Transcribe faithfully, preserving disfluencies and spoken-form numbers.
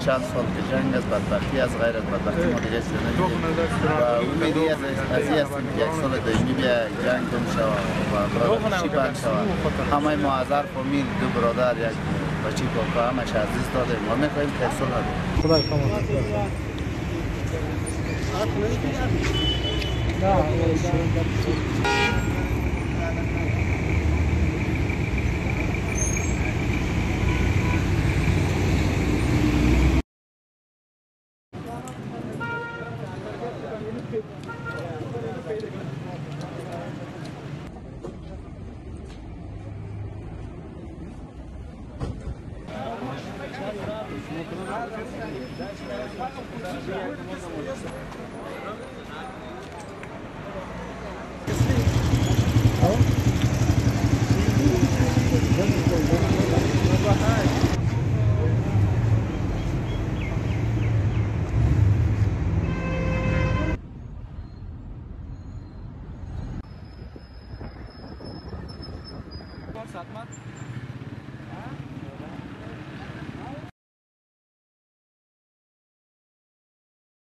چند سال که جنگ از بدبختی از غیر از بدبختی ما دیگه چیزی نمیدیم و امیدی از از این هستیم که یک سال دیمی بیا جنگ کم شود و برادرشی بند شود. همه ما از هر فامیل دو برادر یک بچه کاکا همش عزیز دادیم ما میخواهیم که صلح کنیم. خدای کامل Satmak